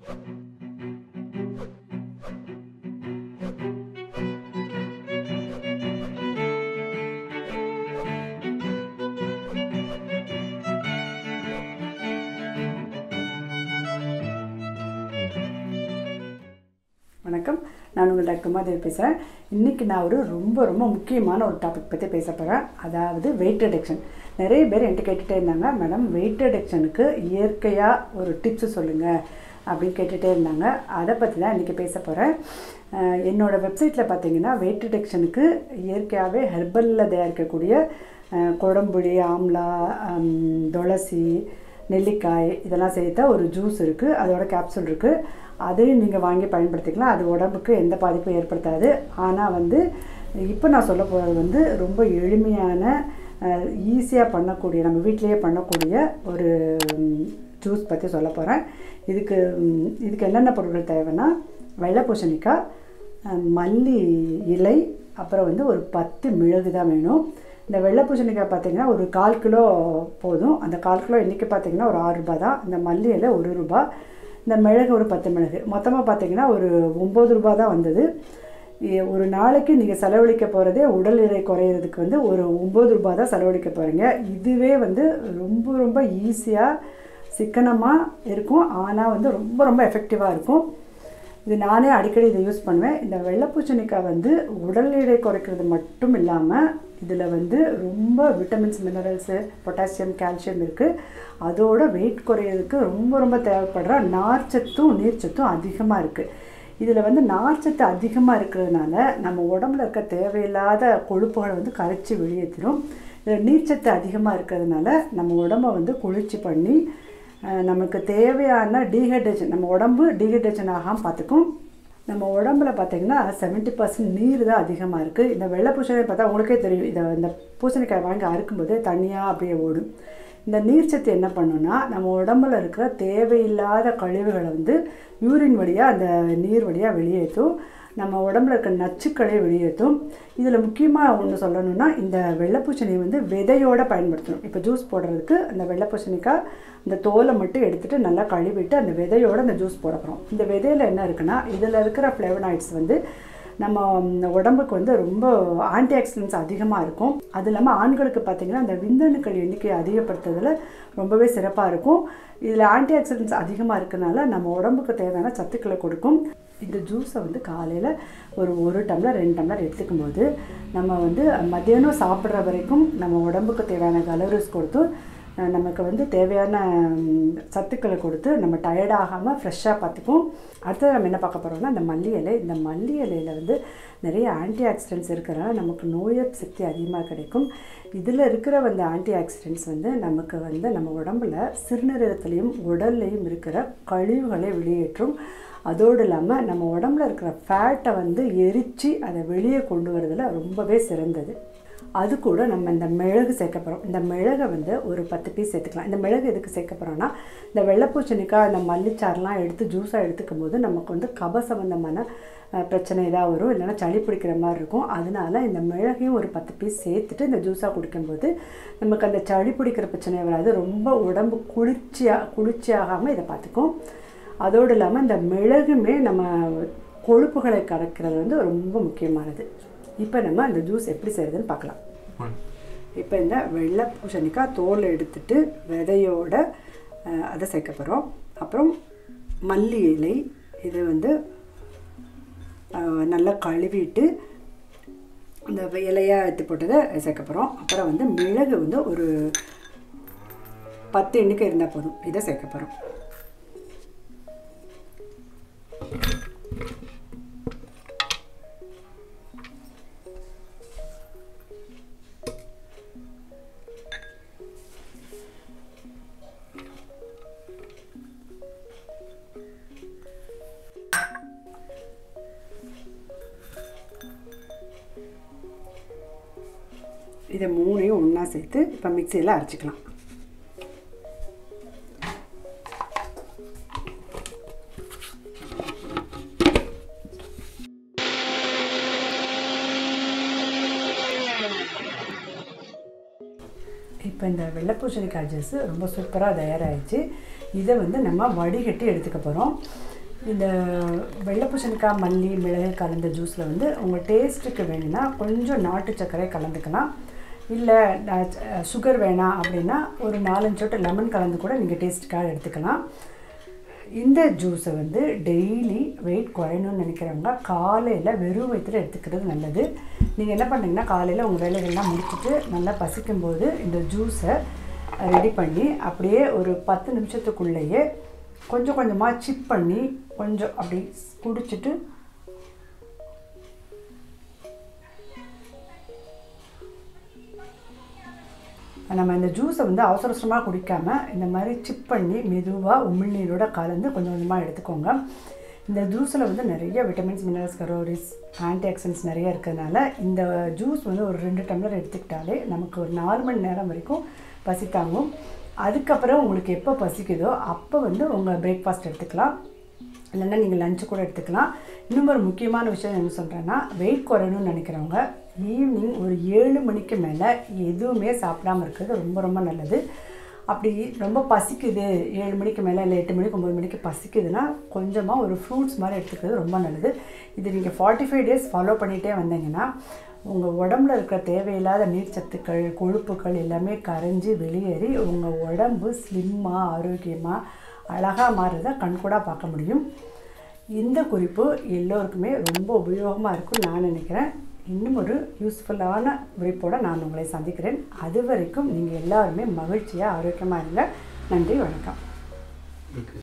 வணக்கம், நான் உங்கள் டாக்டர்.உமாதேவி பேசுகிறேன். இன்றைக்கி நான் ரொம்ப முக்கியமான ஒரு டாபிக் பற்றி பேச போகிறேன். அதாவது வெயிட் ரிடக்ஷன். நிறைய பேர் என்கிட்ட கேட்டுகிட்டே இருந்தாங்க, மேடம் வெயிட் ரிடக்ஷனுக்கு இயற்கையாக ஒரு டிப்ஸு சொல்லுங்கள் அப்படின்னு கேட்டுகிட்டே இருந்தாங்க. அதை பற்றி தான் இன்றைக்கி பேச போகிறேன். என்னோடய வெப்சைட்டில் பார்த்தீங்கன்னா வெயிட் ரிடக்ஷனுக்கு இயற்கையாகவே ஹெர்பலில் தயாரிக்கக்கூடிய குடம்புளி, ஆம்லா, துளசி, நெல்லிக்காய் இதெல்லாம் சேர்த்தா ஒரு ஜூஸ் இருக்குது, அதோட கேப்சூல் இருக்குது. அதையும் நீங்கள் வாங்கி பயன்படுத்திக்கலாம். அது உடம்புக்கு எந்த பாதிப்பும் ஏற்படுத்தாது. ஆனால் இப்போ நான் சொல்ல போகிறது ரொம்ப எளிமையான, ஈஸியாக பண்ணக்கூடிய, நம்ம வீட்டிலையே பண்ணக்கூடிய ஒரு ஜூஸ் பற்றி சொல்ல போகிறேன். இதுக்கு என்னென்ன பொருட்கள் தேவைன்னா, வெள்ளை பூசணிக்காய், மல்லி இலை, அப்புறம் ஒரு 10 மிளகு தான் வேணும். இந்த வெள்ளை பூசணிக்காய் பார்த்திங்கன்னா ஒரு 1/4 கிலோ போதும். அந்த 1/4 கிலோ இன்றைக்கி பார்த்திங்கன்னா ஒரு 6 ரூபா தான். இந்த மல்லி இலை 1 ரூபா, இந்த மிளகு ஒரு 10 மிளகு, மொத்தமாக பார்த்திங்கன்னா ஒரு 9 ரூபா தான் வந்தது. ஒரு நாளைக்கு நீங்கள் செலவழிக்க போகிறதே உடல் எடை குறையிறதுக்கு ஒரு 9 ரூபா தான் செலவழிக்க போகிறீங்க. இதுவே ரொம்ப ஈஸியாக சிக்கனமாக இருக்கும். ஆனால் ரொம்ப எஃபெக்டிவாக இருக்கும். இது நானே அடிக்கடி இதை யூஸ் பண்ணுவேன். இந்த வெள்ளை பூசணிக்காய் உடல் எடை குறைக்கிறது மட்டும் இல்லாமல் இதில் ரொம்ப விட்டமின்ஸ், மினரல்ஸு, பொட்டாசியம், கால்சியம் இருக்குது. அதோட வெயிட் குறையிறதுக்கு ரொம்ப தேவைப்படுற நார்ச்சத்தும் நீர்ச்சத்தும் அதிகமாக இருக்குது. இதில் நார்ச்சத்து அதிகமாக இருக்கிறதுனால நம்ம உடம்புல இருக்க தேவையில்லாத கொழுப்புகளை கரைச்சி வெளியேற்றிடும். இதில் நீர்ச்சத்து அதிகமாக இருக்கிறதுனால நம்ம உடம்பை குளிர்ச்சி பண்ணி நமக்கு தேவையான டீஹைட்ரேஷன், நம்ம உடம்பு டீஹைட்ரேஷன் ஆகாமல் பார்த்துக்கும். நம்ம உடம்புல பார்த்திங்கன்னா 70% நீர் தான் அதிகமாக இருக்குது. இந்த வெள்ளை பூசணிக்காய் பார்த்தா உங்களுக்கே தெரியும். இந்த பூசணிக்காய் வாங்கி அறுக்கும்போது தண்ணியாக அப்படியே ஓடும். இந்த நீர்ச்சத்து என்ன பண்ணுன்னா, நம்ம உடம்புல இருக்கிற தேவையில்லாத கழிவுகளை யூரின் வழியாக, அந்த நீர் வழியாக வெளியேற்றும். நம்ம உடம்புல இருக்க நச்சுக்களை வெளியேற்றும். இதில் முக்கியமாக ஒன்று சொல்லணுன்னா, இந்த வெள்ளைப்பூசணி விதையோடு பயன்படுத்தணும். இப்போ ஜூஸ் போடுறதுக்கு அந்த வெள்ளைப்பூசணிக்காய் இந்த தோலை மட்டும் எடுத்துகிட்டு நல்லா கழுவிட்டு அந்த விதையோடு அந்த ஜூஸ் போட போகிறோம். இந்த விதையில் என்ன இருக்குன்னா, இதில் இருக்கிற ஃப்ளேவனாய்ட்ஸ் நம்ம உடம்புக்கு ரொம்ப ஆன்டி ஆக்சிடென்ட்ஸ் அதிகமாக இருக்கும். அது இல்லாமல் ஆண்களுக்கு பார்த்திங்கன்னா அந்த விந்தணுக்கள் எண்ணிக்கையை அதிகப்படுத்துறதுல ரொம்பவே சிறப்பாக இருக்கும். இதில் ஆன்டி ஆக்சிடென்ட்ஸ் அதிகமாக இருக்கிறதுனால நம்ம உடம்புக்கு தேவையான சத்துக்களை கொடுக்கும். இந்த ஜூஸை காலையில் ஒரு 1 டம்ளர் 2 டம்ளர் எடுத்துக்கும் போது நம்ம மத்தியானம் சாப்பிட்ற வரைக்கும் நம்ம உடம்புக்கு தேவையான கலோரிஸ் கொடுத்து நமக்கு தேவையான சத்துக்களை கொடுத்து நம்ம டயர்டாகாமல் ஃப்ரெஷ்ஷாக பார்த்துக்கும். அடுத்தது நம்ம என்ன பார்க்க போகிறோம்னா, இந்த மல்லி இலை. இந்த மல்லி இலையில் நிறைய ஆன்டி ஆக்சிடென்ட்ஸ் இருக்கிறனால நமக்கு நோய் எதிர்ப்பு சக்தி அதிகமாக கிடைக்கும். இதில் இருக்கிற ஆன்டி ஆக்சிடென்ட்ஸ் நமக்கு நம்ம உடம்பில் சிறுநீரகத்துலேயும் உடல்லையும் இருக்கிற கழிவுகளை வெளியேற்றும். அதோடு இல்லாமல் நம்ம உடம்புல இருக்கிற ஃபேட்டை எரித்து அதை வெளியே கொண்டு வரதில் ரொம்பவே சிறந்தது. அது கூட நம்ம இந்த மிளகு சேர்க்க போகிறோம். இந்த மிளகை ஒரு 10 பீஸ் சேர்த்துக்கலாம். இந்த மிளகு எதுக்கு சேர்க்க போகிறோன்னா, இந்த வெள்ளைப்பூசணிக்காய், இந்த மல்லிச்சாரெலாம் எடுத்து ஜூஸாக எடுத்துக்கும் போது நமக்கு கப சம்பந்தமான பிரச்சனை தான் வரும், இல்லைன்னா சளி பிடிக்கிற மாதிரி இருக்கும். அதனால இந்த மிளகையும் ஒரு 10 பீஸ் சேர்த்துட்டு இந்த ஜூஸாக குடிக்கும்போது நமக்கு அந்த சளி பிடிக்கிற பிரச்சனை வராது. ரொம்ப உடம்பு குளிர்ச்சியாகாமல் இதை பார்த்துக்கும். அதோடு இல்லாமல் இந்த மிளகுமே நம்ம கொழுப்புகளை கரைக்கிறது ரொம்ப முக்கியமானது. இப்போ நம்ம அந்த ஜூஸ் எப்படி செய்கிறதுன்னு பார்க்கலாம். இப்போ இந்த வெள்ளை பூசணிக்காய் தோலை எடுத்துட்டு விதையோட அதை சேர்க்க போகிறோம். அப்புறம் மல்லி இலை, இது நல்லா கழுவிட்டு இந்த இலையாக எடுத்து போட்டதை சேர்க்க போகிறோம். அப்புறம் மிளகு ஒரு 10 எண்ணிக்கை இருந்தால் போதும், இதை சேர்க்க போகிறோம். இதை 3ஐயும் ஒன்றா சேர்த்து இப்போ மிக்சியில் அரைச்சிக்கலாம். இப்போ இந்த வெள்ளைப்பூசணிக்காய் ஜூஸ் ரொம்ப சூப்பராக தயாராகிடுச்சு. இதை நம்ம வடிகட்டி எடுத்துக்க போகிறோம். இந்த வெள்ளை பூசணிக்காய் மல்லி மிளகு கலந்த ஜூஸில் வந்து உங்கள் டேஸ்ட்டுக்கு வேணும்னா கொஞ்சம் நாட்டு சர்க்கரை கலந்துக்கலாம். இல்லை சுகர் வேணாம் அப்படின்னா ஒரு 4-5 சொட்டு லெமன் கலந்து கூட நீங்கள் டேஸ்ட்டுக்காக எடுத்துக்கலாம். இந்த ஜூஸை வந்து டெய்லி வெயிட் குறையணும்னு நினைக்கிறவங்க காலையில் வெறும் வயிற்றில் எடுத்துக்கிறது நல்லது. நீங்கள் என்ன பண்ணுறீங்கன்னா காலையில் உங்கள் வேலைகள்லாம் முடிச்சுட்டு நல்லா பசிக்கும்போது இந்த ஜூஸை ரெடி பண்ணி அப்படியே ஒரு 10 நிமிஷத்துக்குள்ளேயே கொஞ்சம் கொஞ்சமாக சிப் பண்ணி கொஞ்சம் அப்படி குடிச்சிட்டு நம்ம இந்த ஜூஸை வந்து அவசர அவசரமாக குடிக்காமல் இந்த மாதிரி சிப் பண்ணி மெதுவாக உமிழ்நீரோட கலந்து கொஞ்சம் கொஞ்சமாக எடுத்துக்கோங்க. இந்த ஜூஸில் வந்து நிறைய vitamins, minerals, calories, antioxidants நிறைய இருக்கிறதுனால இந்த ஜூஸ் வந்து ஒரு 2 டம்ளர் எடுத்துக்கிட்டாலே நமக்கு ஒரு 4 மணி நேரம் வரைக்கும் பசி தாங்கும். அதுக்கப்புறம் உங்களுக்கு எப்போ பசிக்குதோ அப்போ வந்து உங்கள் பிரேக்ஃபாஸ்ட் எடுத்துக்கலாம், இல்லைன்னா நீங்கள் லஞ்சு கூட எடுத்துக்கலாம். இன்னும் ஒரு முக்கியமான விஷயம் என்ன சொல்கிறேன்னா, வெயிட் குறையணும்னு நினைக்கிறவங்க ஈவினிங் ஒரு 7 மணிக்கு மேலே எதுவுமே சாப்பிடாமல் இருக்கிறது ரொம்ப ரொம்ப நல்லது. அப்படி ரொம்ப பசிக்குது 7 மணிக்கு மேலே இல்லை 8 மணிக்கு 9 மணிக்கு பசிக்குதுன்னா கொஞ்சமாக ஒரு ஃப்ரூட்ஸ் மாதிரி எடுத்துக்கிறது ரொம்ப நல்லது. இது நீங்கள் 45 டேஸ் ஃபாலோ பண்ணிகிட்டே வந்தீங்கன்னா உங்கள் உடம்புல இருக்கிற தேவையில்லாத நீர்ச்சத்துக்கள், கொழுப்புகள் எல்லாமே கரைஞ்சி வெளியேறி உங்கள் உடம்பு ஸ்லிம்மாக ஆரோக்கியமாக அழகாக மாறுறதை கண்கூடாக பார்க்க முடியும். இந்த குறிப்பு எல்லோருக்குமே ரொம்ப உபயோகமாக இருக்கும்னு நான் நினைக்கிறேன். இன்னும் ஒரு யூஸ்ஃபுல்லான குறிப்போடு நான் உங்களை சந்திக்கிறேன். அது வரைக்கும் நீங்கள் எல்லாருமே மகிழ்ச்சியாக ஆரோக்கியமாக இருங்க. நன்றி, வணக்கம்.